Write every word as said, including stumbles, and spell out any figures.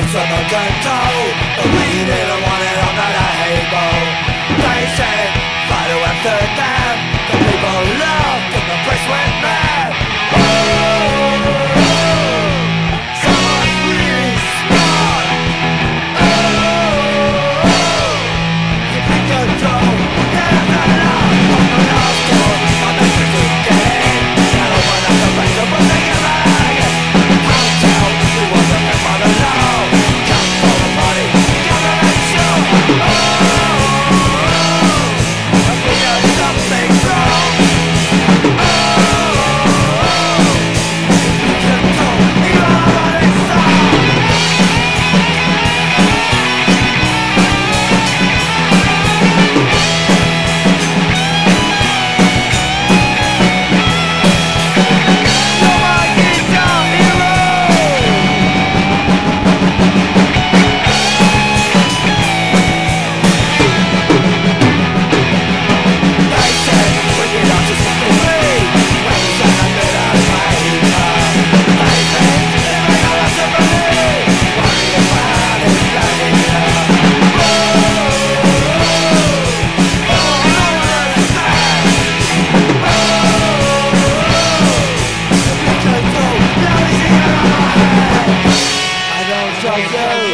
Someone control, but we didn't want it on the table. They said, fight away after them. The people loved and the press went mad. Oh, someone's really smart. Oh, you can control. There's the love on the last door. On the truth again. I don't want to go back to what they get back. I'll tell you wasn't meant by the law. Come for the party, come and make sure. Oh, I think there's something wrong. Oh, you can control. You are what it's all. You're my guitar hero. They said we get up to something free. When we stand up in our paper. They think they make all us a believe. Worry about it, bloody hell. Oh, oh, glorious man. Oh, you can control. Now he's here on my head. I don't trust you.